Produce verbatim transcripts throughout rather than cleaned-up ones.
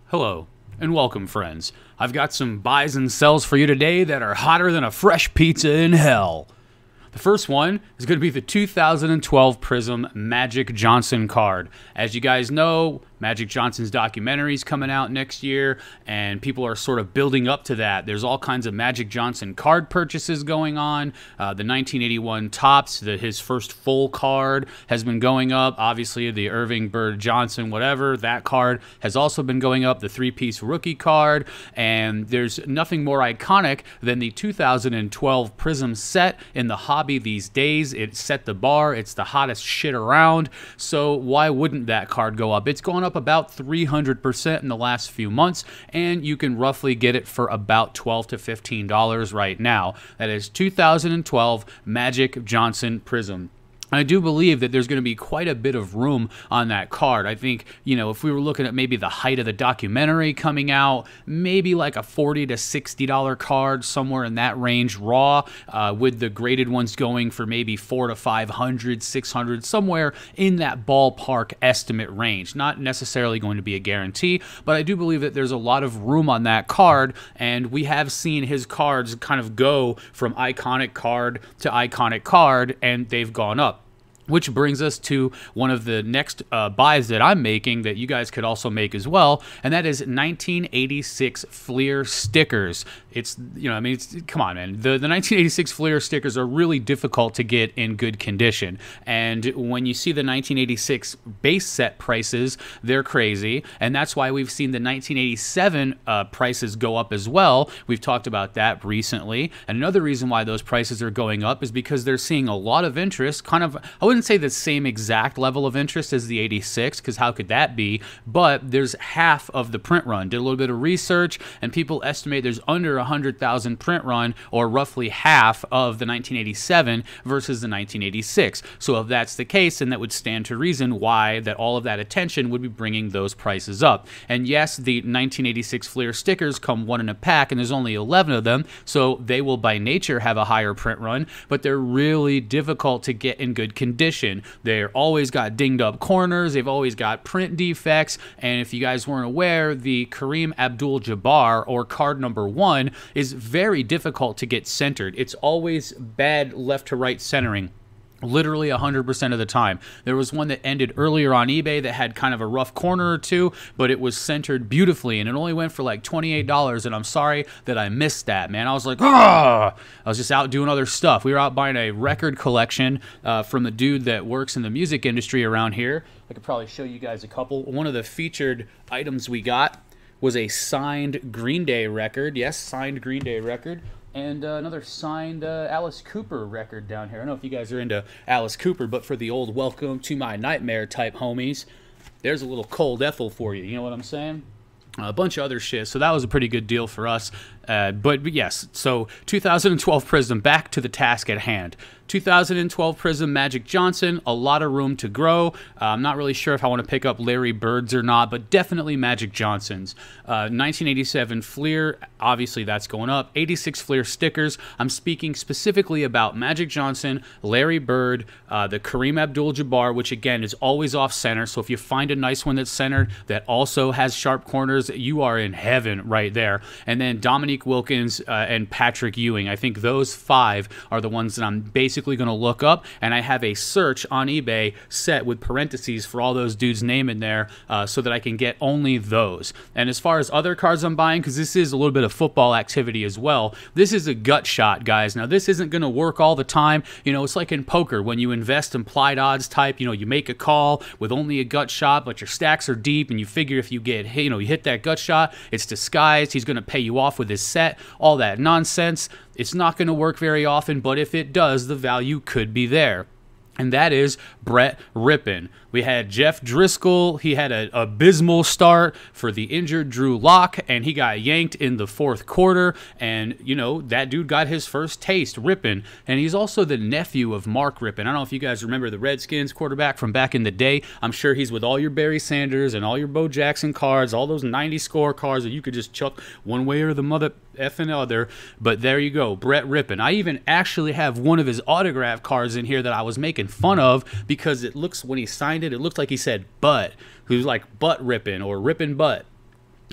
Hello, and welcome, friends. I've got some buys and sells for you today that are hotter than a fresh pizza in hell. The first one is going to be the two thousand twelve Prism Magic Johnson card. As you guys know, Magic Johnson's documentary is coming out next year, and people are sort of building up to that. There's all kinds of Magic Johnson card purchases going on. Uh, the nineteen eighty-one Topps, the, his first full card, has been going up. Obviously, the Irving Bird Johnson, whatever, that card has also been going up. The three-piece rookie card, and there's nothing more iconic than the two thousand twelve Prism set in the hobby these days. It set the bar. It's the hottest shit around, so why wouldn't that card go up? It's going up up about three hundred percent in the last few months, and you can roughly get it for about twelve to fifteen dollars right now. That is two thousand twelve Magic Johnson Prism. I do believe that there's going to be quite a bit of room on that card. I think, you know, if we were looking at maybe the height of the documentary coming out, maybe like a forty to sixty dollar card, somewhere in that range raw, uh, with the graded ones going for maybe four to five hundred, six hundred, somewhere in that ballpark estimate range. Not necessarily going to be a guarantee, but I do believe that there's a lot of room on that card, and we have seen his cards kind of go from iconic card to iconic card, and they've gone up. Which brings us to one of the next uh, buys that I'm making that you guys could also make as well, and that is nineteen eighty-six Fleer stickers. It's, you know, I mean, it's, come on, man. The, the nineteen eighty-six Fleer stickers are really difficult to get in good condition, and when you see the nineteen eighty-six base set prices, they're crazy, and that's why we've seen the nineteen eighty-seven uh, prices go up as well. We've talked about that recently, and another reason why those prices are going up is because they're seeing a lot of interest, kind of, I wouldn't say the same exact level of interest as the eighty-six, because how could that be, but there's half of the print run. Did a little bit of research, and people estimate there's under one hundred thousand print run, or roughly half of the nineteen eighty-seven versus the nineteen eighty-six. So if that's the case, then that would stand to reason why that all of that attention would be bringing those prices up. And yes, the nineteen eighty-six Fleer stickers come one in a pack, and there's only eleven of them, so they will by nature have a higher print run, but they're really difficult to get in good condition. They're always got dinged up corners, they've always got print defects, and if you guys weren't aware, the Kareem Abdul-Jabbar, or card number one, is very difficult to get centered. It's always bad left to right centering. Literally one hundred percent of the time. There was one that ended earlier on eBay that had kind of a rough corner or two, but it was centered beautifully, and it only went for like twenty-eight dollars, and I'm sorry that I missed that, man. I was like, ah! I was just out doing other stuff. We were out buying a record collection uh, from a dude that works in the music industry around here. I could probably show you guys a couple. One of the featured items we got was a signed Green Day record. Yes, signed Green Day record. And uh, another signed uh, Alice Cooper record down here. I don't know if you guys are into Alice Cooper, but for the old Welcome to My Nightmare type homies, there's a little Cold Ethel for you. You know what I'm saying? A bunch of other shit. So that was a pretty good deal for us. Uh, but, but yes, so two thousand twelve Prism, back to the task at hand. two thousand twelve Prism Magic Johnson, a lot of room to grow. Uh, I'm not really sure if I want to pick up Larry Bird's or not, but definitely Magic Johnson's. Uh, nineteen eighty-seven Fleer, obviously that's going up. eighty-six Fleer stickers. I'm speaking specifically about Magic Johnson, Larry Bird, uh, the Kareem Abdul-Jabbar, which again is always off center. So if you find a nice one that's centered that also has sharp corners, you are in heaven right there. And then Dominique Wilkins uh, and Patrick Ewing. I think those five are the ones that I'm basically going to look up, and I have a search on eBay set with parentheses for all those dudes' name in there uh, so that I can get only those. And as far as other cards I'm buying, because this is a little bit of football activity as well, this is a gut shot, guys. Now, this isn't going to work all the time. You know, it's like in poker when you invest implied odds type, you know, you make a call with only a gut shot, but your stacks are deep, and you figure if you get, you know, you hit that gut shot, it's disguised, he's going to pay you off with his set, all that nonsense. It's not going to work very often, but if it does, the value could be there. And that is Brett Rippon. We had Jeff Driscoll. He had an abysmal start for the injured Drew Lock, and he got yanked in the fourth quarter. And, you know, that dude got his first taste, Rippon. And he's also the nephew of Mark Rippon. I don't know if you guys remember the Redskins quarterback from back in the day. I'm sure he's with all your Barry Sanders and all your Bo Jackson cards, all those ninety score cards that you could just chuck one way or the mother effing other. But there you go, Brett Rippon. I even actually have one of his autograph cards in here that I was making fun of because it looks, when he signed it, it looked like he said butt. He was like butt Rippon or Rippon butt.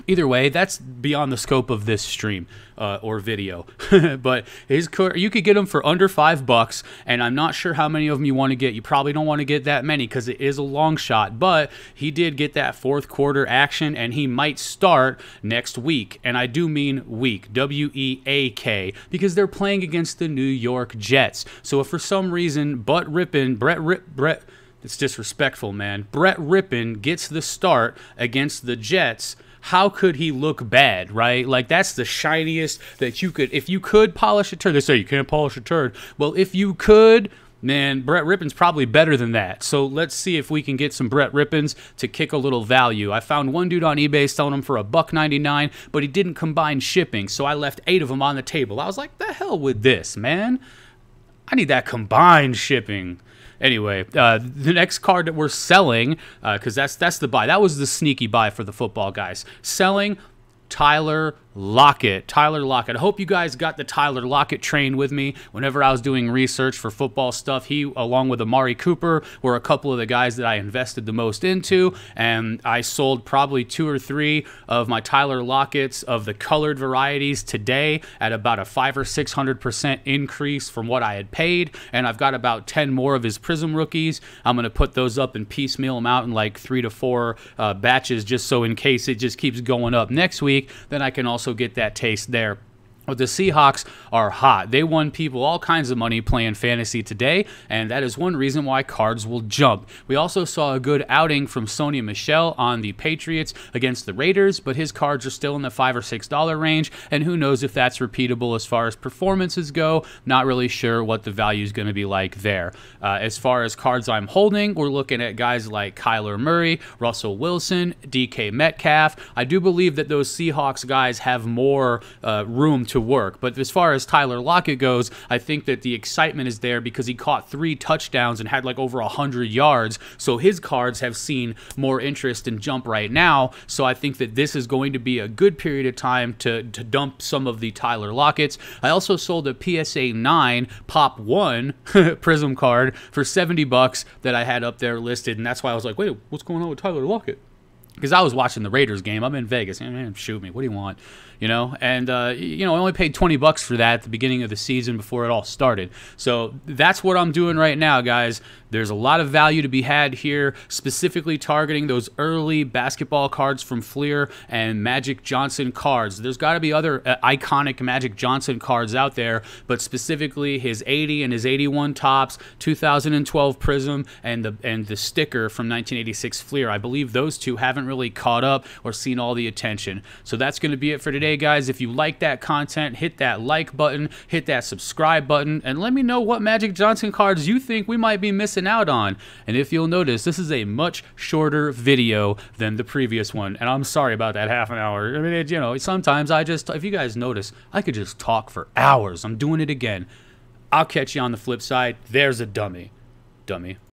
Either way, that's beyond the scope of this stream uh, or video. But his card, you could get them for under five bucks, and I'm not sure how many of them you want to get. You probably don't want to get that many because it is a long shot. But he did get that fourth quarter action, and he might start next week. And I do mean week, W E A K, because they're playing against the New York Jets. So if for some reason Butt Rippin, Brett Rip, Brett, it's disrespectful, man. Brett Rippin gets the start against the Jets. How could he look bad, right? Like, that's the shiniest that you could, if you could polish a turd. They say you can't polish a turd. Well, if you could, man, Brett Rippin's probably better than that. So let's see if we can get some Brett Rippins to kick a little value. I found one dude on eBay selling them for a buck ninety-nine, but he didn't combine shipping, so I left eight of them on the table. I was like, the hell with this, man. I need that combined shipping. Anyway, uh, the next card that we're selling, because uh, that's that's the buy. That was the sneaky buy for the football guys. Selling Tyler Lockett. Tyler Lockett. I hope you guys got the Tyler Lockett train with me whenever I was doing research for football stuff. He, along with Amari Cooper, were a couple of the guys that I invested the most into, and I sold probably two or three of my Tyler Lockett's of the colored varieties today at about a five or six hundred percent increase from what I had paid, and I've got about ten more of his Prism rookies. I'm gonna put those up and piecemeal them out in like three to four uh, batches, just so in case it just keeps going up next week, then I can also get that taste there. But the Seahawks are hot. They won people all kinds of money playing fantasy today, and that is one reason why cards will jump. We also saw a good outing from Sony Michel on the Patriots against the Raiders, but his cards are still in the five or six dollar range, and who knows if that's repeatable as far as performances go. Not really sure what the value is going to be like there. Uh, as far as cards I'm holding, we're looking at guys like Kyler Murray, Russell Wilson, D K Metcalf. I do believe that those Seahawks guys have more uh, room to to work. But as far as Tyler Lockett goes, I think that the excitement is there because he caught three touchdowns and had like over one hundred yards. So his cards have seen more interest and jump right now. So I think that this is going to be a good period of time to, to dump some of the Tyler Locketts. I also sold a P S A nine Pop one Prism card for seventy bucks that I had up there listed. And that's why I was like, wait, what's going on with Tyler Lockett? Because I was watching the Raiders game. I'm in Vegas. Man, shoot me. What do you want? You know, and, uh, you know, I only paid twenty bucks for that at the beginning of the season before it all started. So that's what I'm doing right now, guys. There's a lot of value to be had here, specifically targeting those early basketball cards from Fleer and Magic Johnson cards. There's got to be other uh, iconic Magic Johnson cards out there, but specifically his eighty and his eighty-one tops, two thousand twelve Prism, and the and the sticker from nineteen eighty-six Fleer. I believe those two haven't really caught up or seen all the attention. So that's going to be it for today, guys. If you like that content, hit that like button, hit that subscribe button, and let me know what Magic Johnson cards you think we might be missing out on. And if you'll notice, this is a much shorter video than the previous one, and I'm sorry about that half an hour. I mean, it, you know, sometimes I just, if you guys notice, I could just talk for hours. I'm doing it again. I'll catch you on the flip side. There's a dummy. Dummy.